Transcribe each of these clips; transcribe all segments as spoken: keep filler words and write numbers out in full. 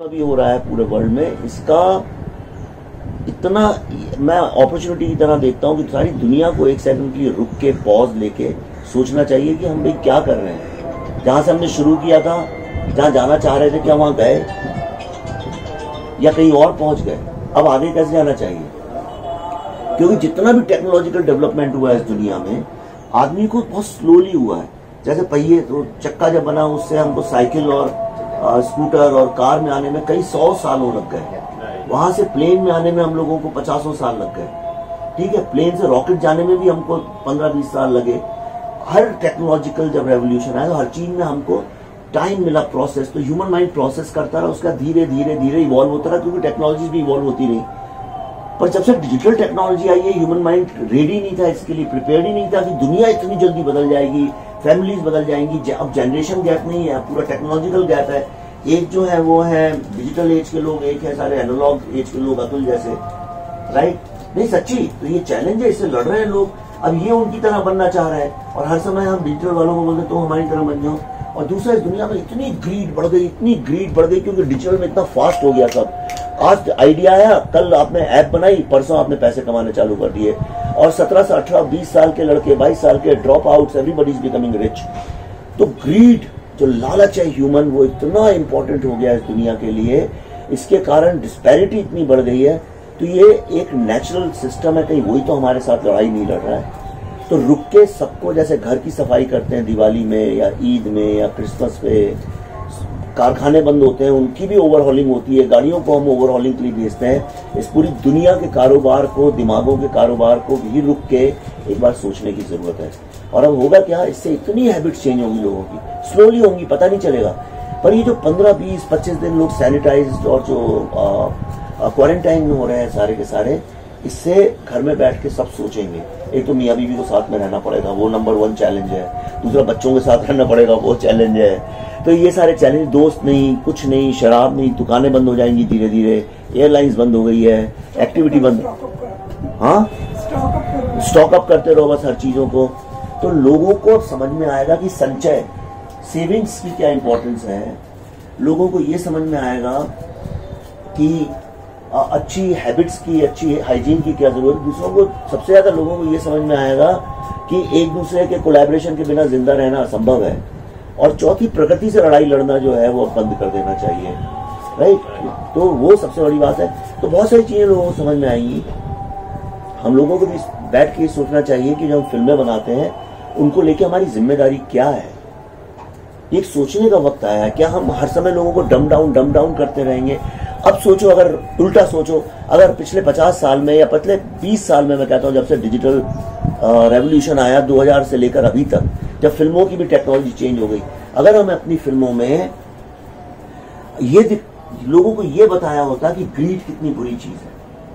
अभी हो रहा है पूरे वर्ल्ड में, इसका इतना मैं अपॉर्चुनिटी की तरह देखता हूँ कि सारी दुनिया को एक सेकंड के लिए रुक के पॉज लेके सोचना चाहिए कि हम भाई क्या कर रहे हैं। जहां से हमने शुरू किया था, जहां जाना चाह रहे थे, क्या वहां गए या कहीं और पहुंच गए? अब आगे कैसे जाना चाहिए? क्योंकि जितना भी टेक्नोलॉजिकल डेवलपमेंट हुआ है इस दुनिया में, आदमी को बहुत स्लोली हुआ है। जैसे पहिए तो चक्का जब बना, उससे हमको साइकिल और आ, स्कूटर और कार में आने में कई सौ सालों लग गए। वहां से प्लेन में आने में हम लोगों को पचासों साल लग गए। ठीक है, प्लेन से रॉकेट जाने में भी हमको पंद्रह बीस साल लगे। हर टेक्नोलॉजिकल जब रेवोल्यूशन आया तो हर चीज में हमको टाइम मिला प्रोसेस। तो ह्यूमन माइंड प्रोसेस करता रहा, उसका धीरे धीरे धीरे इवॉल्व होता रहा, क्योंकि टेक्नोलॉजी भी इवॉल्व होती रही। पर जब से डिजिटल टेक्नोलॉजी आई है, ह्यूमन माइंड रेडी नहीं था इसके लिए, प्रिपेयर्ड ही नहीं था कि दुनिया इतनी जल्दी बदल जाएगी, फैमिलीज बदल जाएंगी। अब जनरेशन गैप नहीं है, पूरा टेक्नोलॉजिकल गैप है। एक जो है वो है डिजिटल एज के लोग, एक है सारे एनालॉग एज के लोग, अतुल जैसे, राइट? नहीं सच्ची, तो ये चैलेंज है, इससे लड़ रहे हैं लोग। अब ये उनकी तरह बनना चाह रहे हैं और हर समय हम डिजिटल वालों को बोलते तो हमारी तरह बन जाओ। और दूसरा, इस दुनिया में इतनी ग्रीड बढ़ गई, इतनी ग्रीड बढ़ गई, क्योंकि डिजिटल में इतना फास्ट हो गया सब। आज आइडिया आया, कल आपने ऐप बनाई, परसों आपने पैसे कमाने चालू कर दिए। और सत्रह से अठारह बीस साल के लड़के, बाईस साल के drop outs, everybody is becoming rich. तो ग्रीड, जो लालच है ह्यूमन, वो इतना इंपॉर्टेंट हो गया इस दुनिया के लिए। इसके कारण डिस्पैरिटी इतनी बढ़ गई है। तो ये एक नेचुरल सिस्टम है, कहीं वही तो हमारे साथ लड़ाई नहीं लड़ रहा है। तो रुक के सबको, जैसे घर की सफाई करते हैं दिवाली में या ईद में या क्रिसमस पे, कारखाने बंद होते हैं, उनकी भी ओवरहॉलिंग होती है, गाड़ियों को हम ओवरहॉलिंग के लिए भेजते हैं। इस पूरी दुनिया के कारोबार को, दिमागों के कारोबार को भी रुक के एक बार सोचने की जरूरत है। और अब होगा क्या, इससे इतनी हैबिट्स चेंज होंगी लोगों की, स्लोली होंगी, पता नहीं चलेगा। पर ये जो पंद्रह बीस पच्चीस दिन लोग सैनिटाइज और जो क्वारंटाइन में हो रहे हैं सारे के सारे, इससे घर में बैठ के सब सोचेंगे। एक तो मियाँ बीवी को साथ में रहना पड़ेगा, वो नंबर वन चैलेंज है। दूसरा, बच्चों के साथ रहना पड़ेगा, वो चैलेंज है। तो ये सारे चैलेंज, दोस्त नहीं, कुछ नहीं, शराब नहीं, दुकानें बंद हो जाएंगी धीरे धीरे, एयरलाइंस बंद हो गई है, एक्टिविटी बंद, हाँ स्टॉक अप करते रहो बस हर चीजों को। तो लोगों को समझ में आएगा कि संचय, सेविंग्स की क्या इंपॉर्टेंस है। लोगों को ये समझ में आएगा कि अच्छी हैबिट्स की, अच्छी हाइजीन की क्या जरूरत है। दूसरों को, सबसे ज्यादा लोगों को ये समझ में आएगा कि एक दूसरे के कोलैबोरेशन के बिना जिंदा रहना असंभव है। और चौथी, प्रकृति से लड़ाई लड़ना जो है वो बंद कर देना चाहिए, राइट? तो वो सबसे बड़ी बात है। तो बहुत सारी चीजें लोगों को समझ में आएंगी। हम लोगों को भी बैठ के सोचना चाहिए कि जब हम फिल्में बनाते हैं, उनको लेके हमारी जिम्मेदारी क्या है। एक सोचने का वक्त आया है। क्या हम हर समय लोगों को डम डाउन डम डाउन करते रहेंगे? अब सोचो, अगर उल्टा सोचो, अगर पिछले पचास साल में या पिछले बीस साल में, मैं कहता हूं जब से डिजिटल रेवोल्यूशन आया दो हज़ार से लेकर अभी तक, जब फिल्मों की भी टेक्नोलॉजी चेंज हो गई, अगर हम अपनी फिल्मों में ये लोगों को ये बताया होता कि ग्रीड कितनी बुरी चीज है,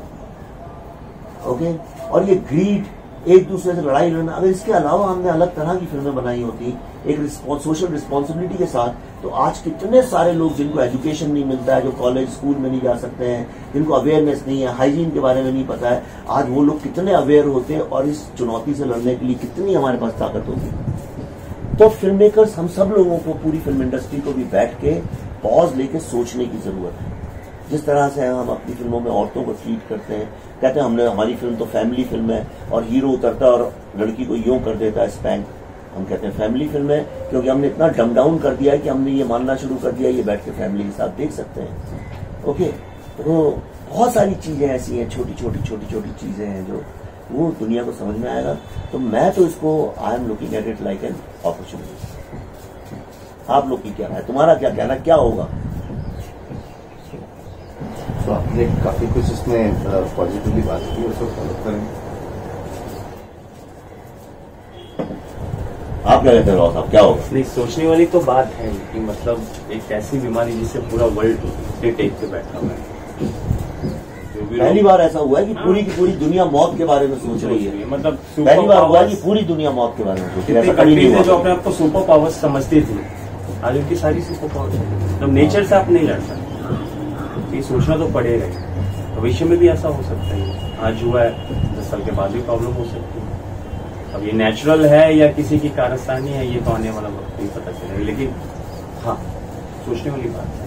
ओके, और ये ग्रीड, एक दूसरे से लड़ाई लड़ना, अगर इसके अलावा हमने अलग तरह की फिल्में बनाई होती एक सोशल रिस्पॉन्सिबिलिटी के साथ, तो आज कितने सारे लोग जिनको एजुकेशन नहीं मिलता है, जो कॉलेज स्कूल में नहीं जा सकते हैं, जिनको अवेयरनेस नहीं है, हाइजीन के बारे में नहीं पता है, आज वो लोग कितने अवेयर होते हैं और इस चुनौती से लड़ने के लिए कितनी हमारे पास ताकत होगी। तो फिल्म मेकर्स, हम सब लोगों को, पूरी फिल्म इंडस्ट्री को भी बैठ के पॉज लेके सोचने की जरूरत है। जिस तरह से हम अपनी फिल्मों में औरतों को ट्रीट करते हैं, कहते हैं हमने, हमारी फिल्म तो फैमिली फिल्म है और हीरो उतरता और लड़की को यूं कर देता है स्पैंक, हम कहते हैं फैमिली फिल्म है, क्योंकि हमने इतना डम डाउन कर दिया है कि हमने ये मानना शुरू कर दिया ये बैठ के फैमिली के साथ देख सकते हैं। ओके, तो बहुत सारी चीजें ऐसी हैं, छोटी छोटी छोटी छोटी चीजें हैं जो वो दुनिया को समझ में आएगा। तो मैं तो इसको, I am looking at it like an opportunity. आप लोग की क्या है, तुम्हारा क्या कहना, क्या होगा? तो आपने काफी कुछ इसमें पॉजिटिवली बात की, उसको फॉलो करेंगे। आप क्या कहते हो साहब, क्या होगा? नहीं, सोचने वाली तो बात है कि मतलब एक ऐसी बीमारी जिससे पूरा वर्ल्ड टेक पे बैठा हुआ है। पहली बार ऐसा हुआ है कि पूरी की पूरी दुनिया मौत के बारे में सोच रही है। मतलब पहली बार हुआ कि पूरी दुनिया मौत के बारे में सोच रही है। कंट्रीज है जो अपने आप को सुपर पावर्स समझती थी, आज उनकी सारी सुपर पावर्स है। मतलब नेचर से आप नहीं लड़ सकते, ये सोचना तो पड़ेगा। भविष्य में भी ऐसा हो सकता है, आज हुआ है, दस साल के बाद भी प्रॉब्लम हो सकती है। अब ये नेचुरल है या किसी की कारस्तानी है, ये तो आने वाला वक्त नहीं पता चलेगा। लेकिन हाँ, सोचने वाली बात है।